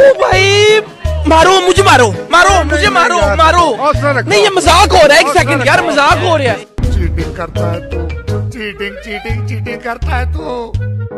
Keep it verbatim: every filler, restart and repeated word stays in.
भाई मारो मुझे, मारो मारो मुझे, मारो मारो। नहीं ये मजाक हो रहा है, एक सेकंड यार, मजाक हो रहा है। चीटिंग करता है तू, चीटिंग चीटिंग चीटिंग करता है तू।